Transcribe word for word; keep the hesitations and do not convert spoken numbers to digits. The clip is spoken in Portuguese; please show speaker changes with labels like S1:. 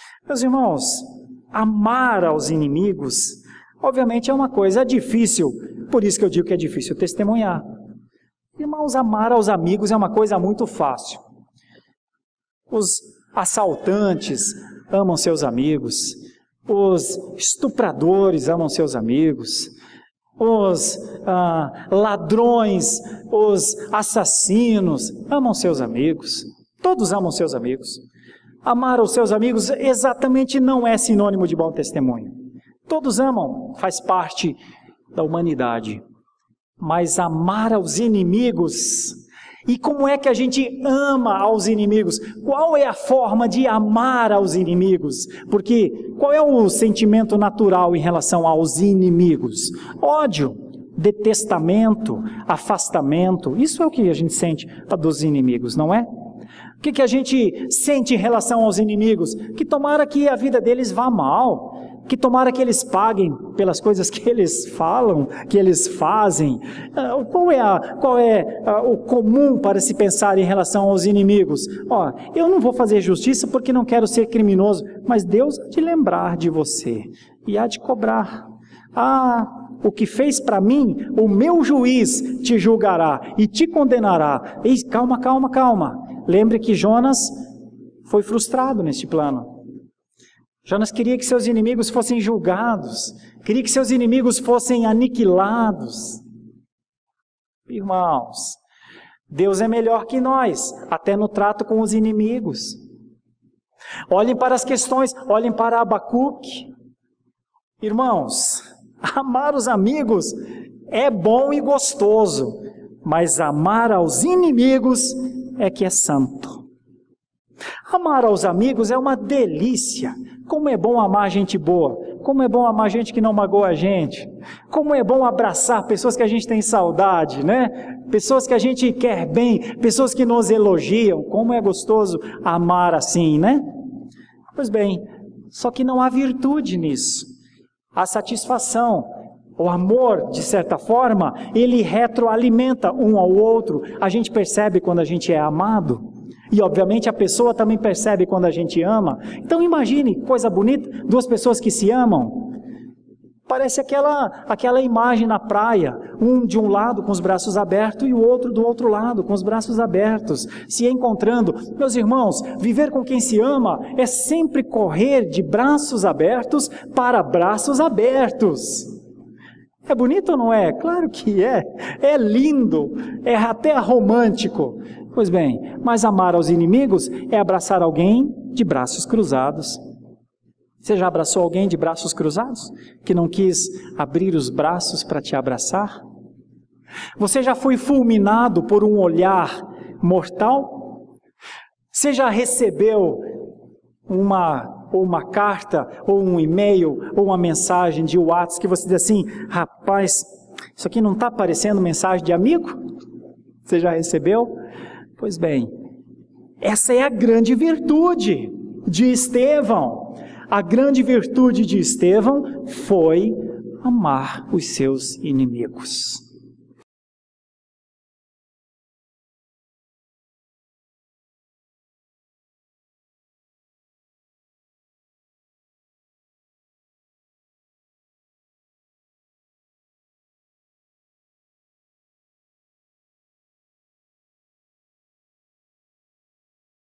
S1: Meus irmãos, amar aos inimigos, obviamente é uma coisa difícil, por isso que eu digo que é difícil testemunhar. Irmãos, amar aos amigos é uma coisa muito fácil. Os assaltantes amam seus amigos, os estupradores amam seus amigos, os ah, ladrões, os assassinos amam seus amigos, todos amam seus amigos. Amar os seus amigos exatamente não é sinônimo de bom testemunho. Todos amam, faz parte da humanidade. Mas amar aos inimigos, e como é que a gente ama aos inimigos? Qual é a forma de amar aos inimigos? Porque qual é o sentimento natural em relação aos inimigos? Ódio, detestamento, afastamento, isso é o que a gente sente dos inimigos, não é? O que, que a gente sente em relação aos inimigos? Que tomara que a vida deles vá mal, que tomara que eles paguem pelas coisas que eles falam, que eles fazem. Qual é, a, qual é a, o comum para se pensar em relação aos inimigos? Ó, eu não vou fazer justiça porque não quero ser criminoso, mas Deus há de lembrar de você e há de cobrar. Ah, o que fez para mim, o meu juiz te julgará e te condenará. E calma, calma, calma. Lembre que Jonas foi frustrado neste plano. Jonas queria que seus inimigos fossem julgados, queria que seus inimigos fossem aniquilados. Irmãos, Deus é melhor que nós, até no trato com os inimigos. Olhem para as questões, olhem para Abacuque. Irmãos, amar os amigos é bom e gostoso, mas amar aos inimigos é que é santo. Amar aos amigos é uma delícia. Como é bom amar gente boa, como é bom amar gente que não magoa a gente, como é bom abraçar pessoas que a gente tem saudade, né? Pessoas que a gente quer bem, pessoas que nos elogiam, como é gostoso amar assim, né? Pois bem, só que não há virtude nisso. A satisfação, o amor, de certa forma, ele retroalimenta um ao outro. A gente percebe quando a gente é amado. E obviamente a pessoa também percebe quando a gente ama. Então imagine, coisa bonita, duas pessoas que se amam. Parece aquela, aquela imagem na praia, um de um lado com os braços abertos e o outro do outro lado com os braços abertos, se encontrando. Meus irmãos, viver com quem se ama é sempre correr de braços abertos para braços abertos. É bonito ou não é? Claro que é. É lindo, é até romântico. Pois bem, mas amar aos inimigos é abraçar alguém de braços cruzados. Você já abraçou alguém de braços cruzados? Que não quis abrir os braços para te abraçar? Você já foi fulminado por um olhar mortal? Você já recebeu uma, ou uma carta, ou um e-mail, ou uma mensagem de WhatsApp que você diz assim: rapaz, isso aqui não está parecendo mensagem de amigo? Você já recebeu? Pois bem, essa é a grande virtude de Estevão. A grande virtude de Estevão foi amar os seus inimigos.